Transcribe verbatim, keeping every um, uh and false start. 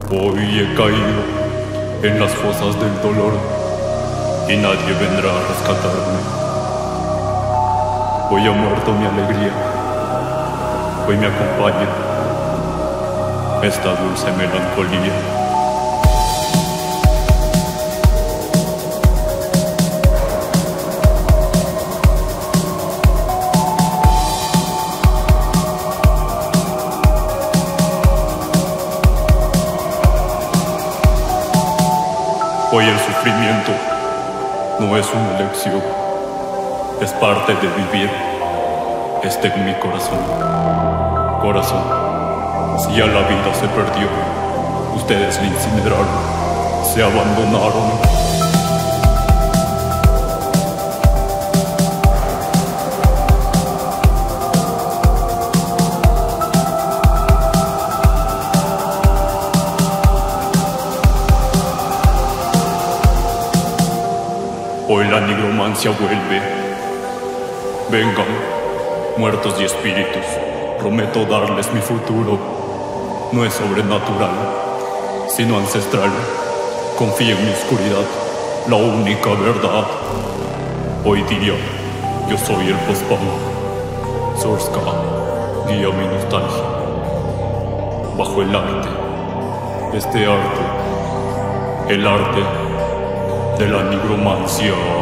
Hoy he caído en las fosas del dolor y nadie vendrá a rescatarme. Hoy ha muerto mi alegría, hoy me acompaña esta dulce melancolía. Hoy el sufrimiento no es una elección, es parte de vivir. Está en mi corazón. Corazón, si ya la vida se perdió, ustedes la incineraron, se abandonaron. Hoy la nigromancia vuelve. Vengan, muertos y espíritus, prometo darles mi futuro. No es sobrenatural, sino ancestral. Confía en mi oscuridad, la única verdad. Hoy día, yo soy el post-punk. Sorska, guía mi nostalgia. Bajo el arte, este arte, el arte de la nigromancia.